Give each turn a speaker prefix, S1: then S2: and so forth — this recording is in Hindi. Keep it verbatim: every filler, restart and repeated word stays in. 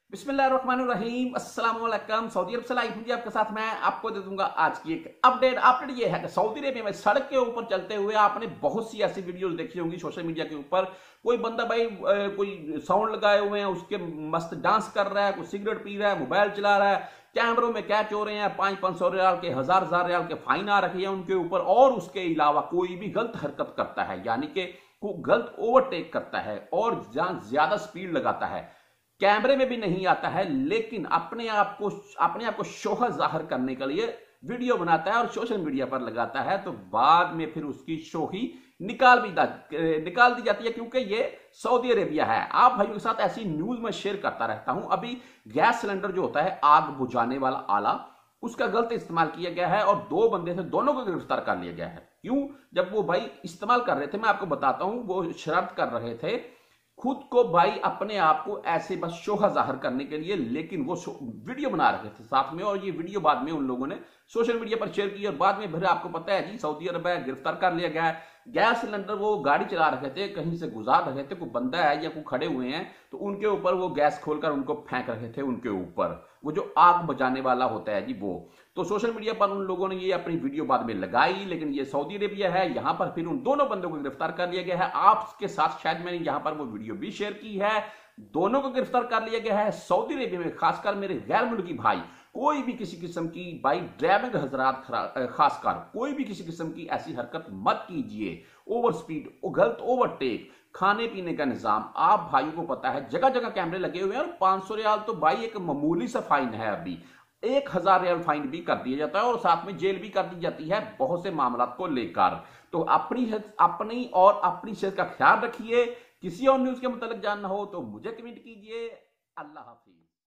S1: बिस्मिल्लाहिर्रहमानिर्रहीम अस्सलाम वालेकुम। सऊदी अरब से लाइव हूं जी आपके साथ। मैं आपको दे दूंगा आज की एक अपडेट। अपडेट ये है कि सऊदी अरेबिया में सड़क के ऊपर चलते हुए आपने बहुत सी ऐसी वीडियोस देखी होंगी सोशल मीडिया के ऊपर। कोई बंदा भाई अ, कोई साउंड लगाए हुए हैं, उसके मस्त डांस कर रहा है, कोई सिगरेट पी रहा है, मोबाइल चला रहा है, कैमरों में कैच हो रहे हैं, पांच पांच सौ रियाल के, हजार हजार रियाल के फाइन आ रखे हैं उनके ऊपर। और उसके अलावा कोई भी गलत हरकत करता है, यानी कि को गलत ओवरटेक करता है और ज्यादा स्पीड लगाता है, कैमरे में भी नहीं आता है, लेकिन अपने आप को अपने आप को शोहरत जाहिर करने के लिए वीडियो बनाता है और सोशल मीडिया पर लगाता है, तो बाद में फिर उसकी शोही निकाल भी निकाल दी जाती है, क्योंकि ये सऊदी अरेबिया है। आप भाइयों के साथ ऐसी न्यूज में शेयर करता रहता हूं। अभी गैस सिलेंडर जो होता है, आग बुझाने वाला आला, उसका गलत इस्तेमाल किया गया है और दो बंदे थे, दोनों को गिरफ्तार कर लिया गया है। क्यों? जब वो भाई इस्तेमाल कर रहे थे, मैं आपको बताता हूं, वो शरारत कर रहे थे खुद को भाई अपने आप को ऐसे बस शोहरत जाहिर करने के लिए, लेकिन वो वीडियो बना रहे थे साथ में, और ये वीडियो बाद में उन लोगों ने सोशल मीडिया पर शेयर की और बाद में फिर आपको पता है जी सऊदी अरब है, गिरफ्तार कर लिया गया है। गैस सिलेंडर वो गाड़ी चला रहे थे, कहीं से गुजार रहे थे, कोई बंदा है या कोई खड़े हुए हैं तो उनके ऊपर वो गैस खोलकर उनको फेंक रहे थे, उनके ऊपर वो जो आग बचाने वाला होता है जी वो। तो सोशल मीडिया पर उन लोगों ने ये अपनी वीडियो बाद में लगाई, लेकिन ये सऊदी अरेबिया है, यहां पर फिर उन दोनों बंदों को गिरफ्तार कर लिया गया है। आपके साथ शायद मैंने यहां पर वो वीडियो भी शेयर की है। दोनों को गिरफ्तार कर लिया गया है सऊदी अरेबिया में। खासकर मेरे गैर मुल्की भाई, कोई भी किसी किस्म की बाइक ड्राइविंग हजरात, खासकर कोई भी किसी किस्म की ऐसी हरकत मत कीजिए। ओवर स्पीड, गलत ओवरटेक, खाने पीने का निजाम, आप भाइयों को पता है जगह जगह कैमरे लगे हुए हैं, और पांच सौ रियाल तो भाई एक मामूली सा फाइन है। अभी एक हजार रियाल फाइन भी कर दिया जाता है और साथ में जेल भी कर दी जाती है बहुत से मामला को लेकर। तो अपनी अपनी और अपनी सेहत का ख्याल रखिए। किसी और न्यूज के मुतालिक जानना हो तो मुझे कमेंट कीजिए। अल्लाह हाफिज।